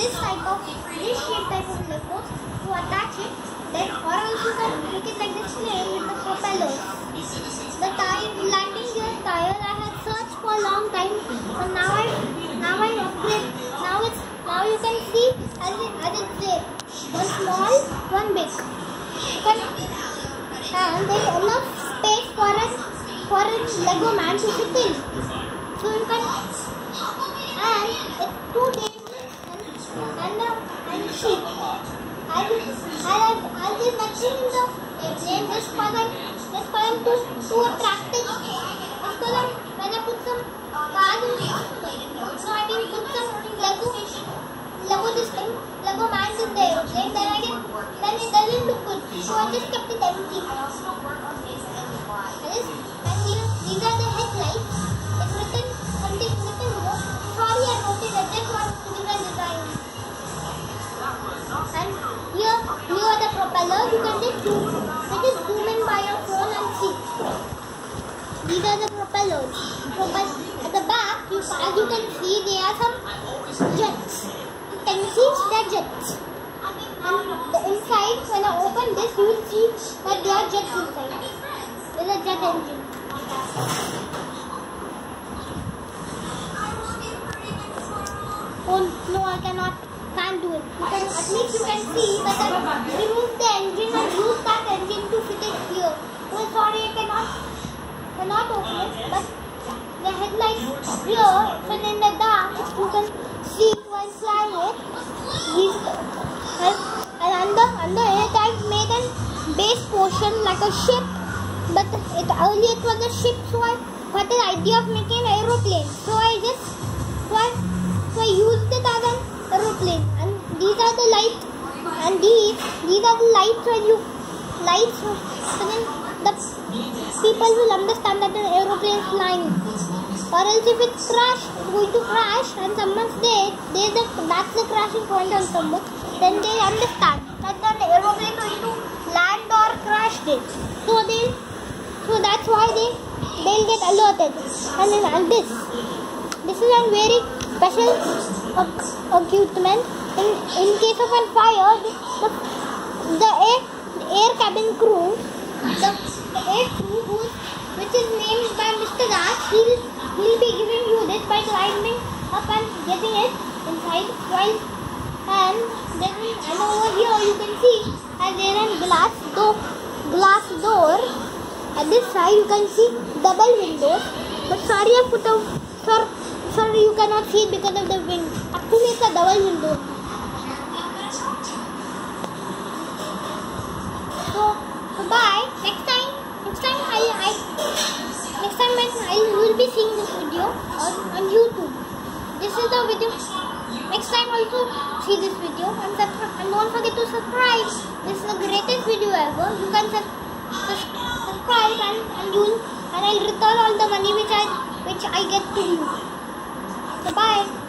this shape type of Legos to attach it, then or else you can make it like this plane with the propellers. The landing gear tire I had searched for a long time, and now I upgrade. Now you can see as it's there. One small, one big. And there is enough space for a Lego man to sit in. So you can, and it's too dangerous and cheap. I'll be nothing in the airplane just for them to attract it. Just for them, when I put some cars in, so I can put some Lego mans in the airplane, then it doesn't look good. So I just kept it empty. These are the headlights. It's written something written here. Sorry, I noticed I just want to give a design. And here are the propellers. You can just zoom in by your phone and see. These are the propellers. At the back, as you can see, there are some jets. Can you see? They're jets. And the inside, when I open this, you will see that there are jets inside. There's a jet engine. Oh no, I can't do it. At least you can see that I removed the engine and used that engine to fit it here. Oh sorry, I cannot open it, but the headlights here, and in the dark, you can see while flying it. And under it, I've made a base portion like a ship, but earlier it was a ship, so I got the idea of making an aeroplane. So I used it as an aeroplane, and these are the lights, and these are the lights so then the people will understand that an aeroplane is flying. Or else if it's going to crash and someone's there, that's the crashing point on someone, then they understand that the aeroplane is going to land or crash it. So that's why they'll get alerted. And this is a very special equipment. In case of a fire, the air cabin crew, which is named by Mr. Raj, he'll be giving you this by climbing up and getting it inside. And over here you can see there is a glass door. At this side you can see double windows. But sorry, sorry you cannot see it because of the wind. Actually it's a double window. So bye. Next time I will be seeing this video on YouTube. This is the video. Next time also see this video and don't forget to subscribe. This is the greatest video ever. You can subscribe and I'll return all the money which I get to you. So bye.